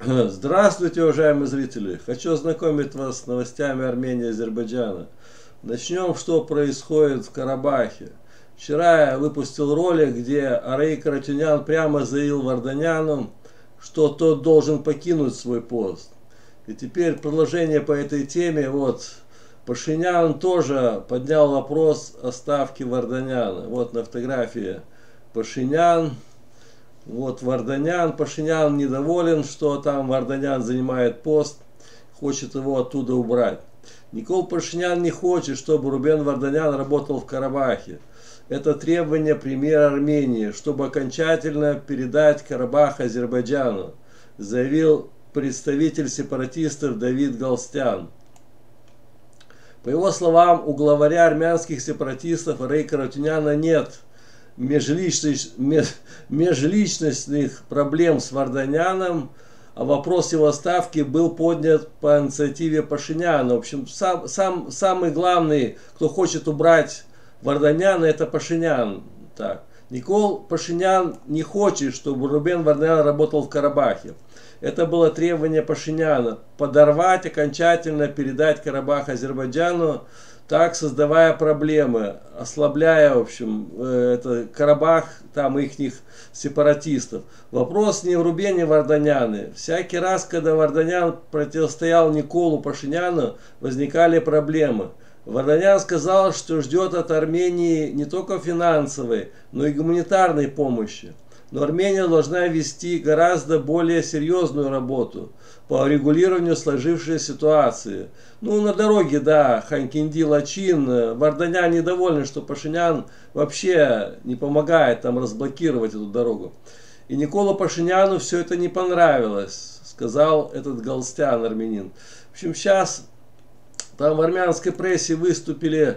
Здравствуйте, уважаемые зрители! Хочу ознакомить вас с новостями Армении и Азербайджана. Начнем, что происходит в Карабахе. Вчера я выпустил ролик, где Арей Каратюнян прямо заявил Варданяну, что тот должен покинуть свой пост. И теперь продолжение по этой теме. Вот Пашинян тоже поднял вопрос о ставке Варданяна. Вот на фотографии Пашинян. Вот Варданян, Пашинян недоволен, что там Варданян занимает пост, хочет его оттуда убрать. Никол Пашинян не хочет, чтобы Рубен Варданян работал в Карабахе. Это требование премьера Армении, чтобы окончательно передать Карабах Азербайджану, заявил представитель сепаратистов Давид Галстян. По его словам, у главаря армянских сепаратистов Арей Каратюняна нет межличностных проблем с Варданяном, а вопрос его отставки был поднят по инициативе Пашиняна. В общем, самый главный, кто хочет убрать Варданяна, это Пашинян. Так. Никол Пашинян не хочет, чтобы Рубен Варданян работал в Карабахе. Это было требование Пашиняна – подорвать, окончательно передать Карабах Азербайджану, так создавая проблемы, ослабляя, в общем, это Карабах, там ихних сепаратистов. Вопрос не в Рубене Варданяне. Всякий раз, когда Варданян противостоял Николу Пашиняну, возникали проблемы. Варданян сказал, что ждет от Армении не только финансовой, но и гуманитарной помощи. Но Армения должна вести гораздо более серьезную работу по регулированию сложившейся ситуации. Ну, на дороге, да, Ханкинди-Лачин, Варданян недоволен, что Пашинян вообще не помогает там разблокировать эту дорогу. И Николу Пашиняну все это не понравилось, сказал этот Галстян, армянин. В общем, сейчас там в армянской прессе выступили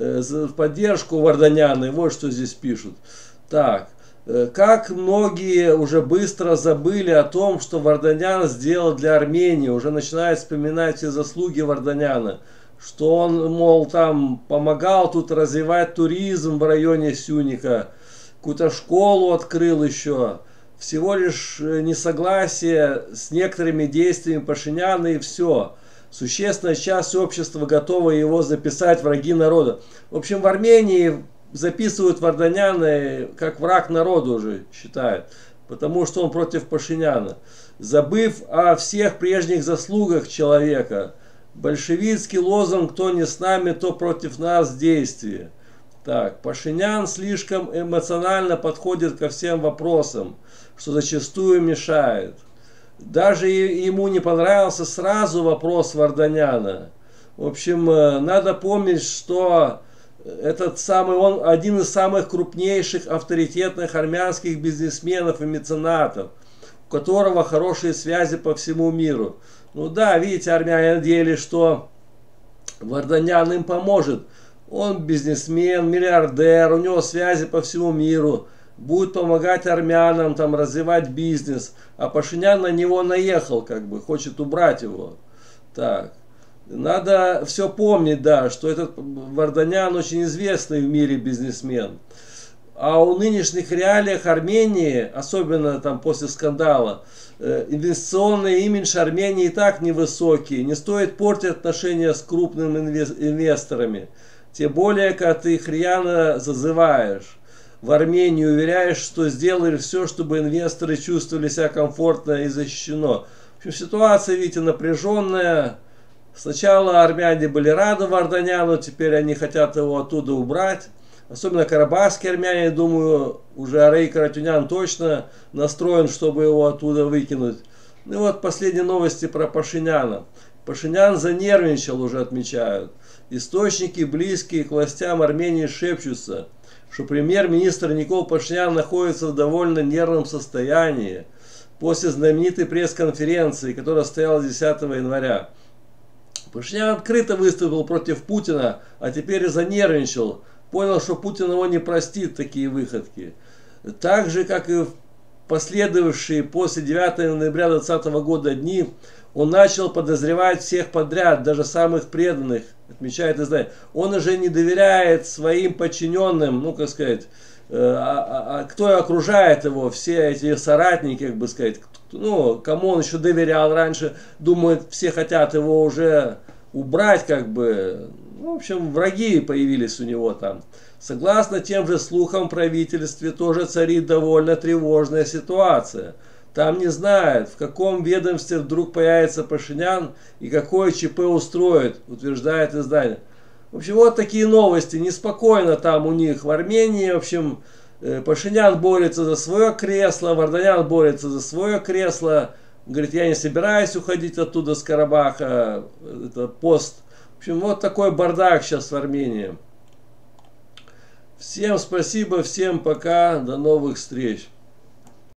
в поддержку Варданяна, и вот что здесь пишут. Так. Как многие уже быстро забыли о том, что Варданян сделал для Армении, уже начинают вспоминать все заслуги Варданяна, что он, мол, там помогал тут развивать туризм в районе Сюника, какую-то школу открыл еще. Всего лишь несогласие с некоторыми действиями Пашиняна и все. Существенная часть общества готова его записать враги народа. В общем, в Армении записывают Варданяна как враг народа уже считают, потому что он против Пашиняна, забыв о всех прежних заслугах человека. Большевистский лозунг «Кто не с нами, то против нас» действие. Так, Пашинян слишком эмоционально подходит ко всем вопросам, что зачастую мешает. Даже ему не понравился сразу вопрос Варданяна. В общем, надо помнить, что этот самый, он один из самых крупнейших авторитетных армянских бизнесменов и меценатов, у которого хорошие связи по всему миру. Ну да, видите, армяне надеялись, что Варданян им поможет. Он бизнесмен, миллиардер, у него связи по всему миру, будет помогать армянам там развивать бизнес. А Пашинян на него наехал, как бы, хочет убрать его. Так. Надо все помнить, да, что этот Варданян очень известный в мире бизнесмен. А у нынешних реалиях Армении, особенно там после скандала, инвестиционный имидж Армении и так невысокий. Не стоит портить отношения с крупными инвесторами. Тем более, когда ты их рьяно зазываешь в Армении, уверяешь, что сделаешь все, чтобы инвесторы чувствовали себя комфортно и защищено. В общем, ситуация, видите, напряженная. Сначала армяне были рады Варданяну, теперь они хотят его оттуда убрать. Особенно карабахские армяне, думаю, уже Арей Каратюнян точно настроен, чтобы его оттуда выкинуть. Ну и вот последние новости про Пашиняна. Пашинян занервничал, уже отмечают. Источники, близкие к властям Армении, шепчутся, что премьер-министр Никол Пашинян находится в довольно нервном состоянии после знаменитой пресс-конференции, которая состоялась 10 января. Пашинян открыто выступил против Путина, а теперь и занервничал. Понял, что Путин его не простит такие выходки. Так же, как и в последовавшие после 9 ноября 2020 года дни, он начал подозревать всех подряд, даже самых преданных, отмечает издание. Он уже не доверяет своим подчиненным, ну, как сказать, кто окружает его, все эти соратники, как бы сказать, ну, кому он еще доверял раньше, думает, все хотят его уже убрать, как бы, ну, в общем, враги появились у него там. Согласно тем же слухам, в правительстве тоже царит довольно тревожная ситуация. Там не знают, в каком ведомстве вдруг появится Пашинян и какое ЧП устроит, утверждает издание. В общем, вот такие новости. Неспокойно там у них в Армении. В общем, Пашинян борется за свое кресло, Варданян борется за свое кресло. Говорит, я не собираюсь уходить оттуда с Карабаха. Это пост. В общем, вот такой бардак сейчас в Армении. Всем спасибо, всем пока, до новых встреч.